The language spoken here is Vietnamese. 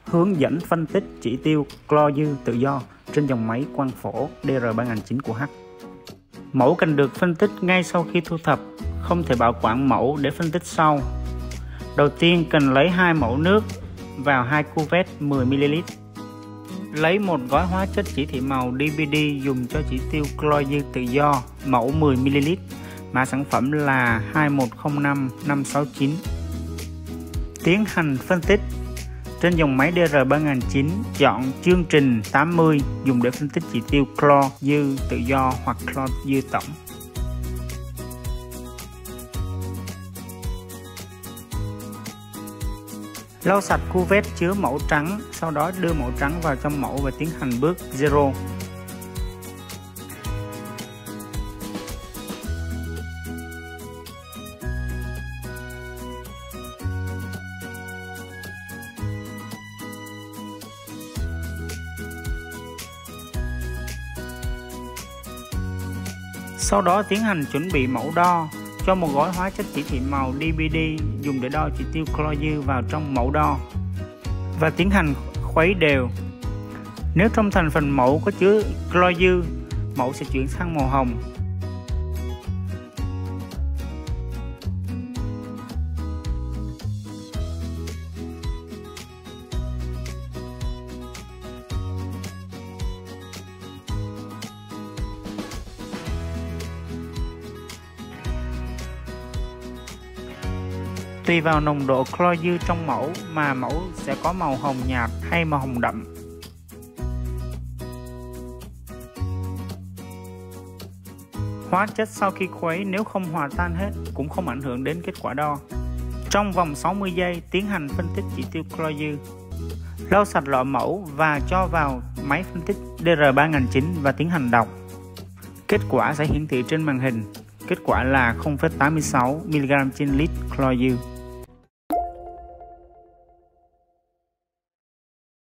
Hướng dẫn phân tích chỉ tiêu clo dư tự do trên dòng máy quăng phổ DR3009 của H. Mẫu cần được phân tích ngay sau khi thu thập, không thể bảo quản mẫu để phân tích sau. Đầu tiên cần lấy 2 mẫu nước vào 2 cuvette 10ml. Lấy một gói hóa chất chỉ thị màu DBD dùng cho chỉ tiêu clo dư tự do mẫu 10ml, mã sản phẩm là 2105569. Tiến hành phân tích. Trên dòng máy DR3009, chọn chương trình 80 dùng để phân tích chỉ tiêu clo dư tự do hoặc clo dư tổng. Lau sạch cuvette chứa mẫu trắng, sau đó đưa mẫu trắng vào trong mẫu và tiến hành bước 0. Sau đó tiến hành chuẩn bị mẫu đo, cho một gói hóa chất chỉ thị màu DBD dùng để đo chỉ tiêu clo dư vào trong mẫu đo và tiến hành khuấy đều. Nếu trong thành phần mẫu có chứa clo dư, mẫu sẽ chuyển sang màu hồng. Tùy vào nồng độ clo dư trong mẫu mà mẫu sẽ có màu hồng nhạt hay màu hồng đậm. Hóa chất sau khi khuấy nếu không hòa tan hết cũng không ảnh hưởng đến kết quả đo. Trong vòng 60 giây tiến hành phân tích chỉ tiêu clo dư. Lau sạch lọ mẫu và cho vào máy phân tích DR3009 và tiến hành đọc. Kết quả sẽ hiển thị trên màn hình. Kết quả là 0,86mg trên lít clo dư.